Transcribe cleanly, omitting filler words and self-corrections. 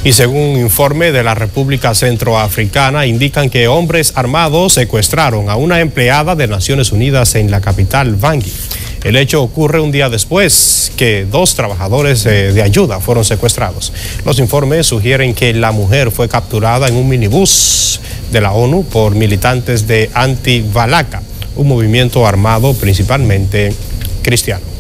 Y según un informe de la República Centroafricana, indican que hombres armados secuestraron a una empleada de Naciones Unidas en la capital, Bangui. El hecho ocurre un día después que 2 trabajadores de ayuda fueron secuestrados. Los informes sugieren que la mujer fue capturada en un minibús de la ONU por militantes de Anti-Balaka, un movimiento armado principalmente cristiano.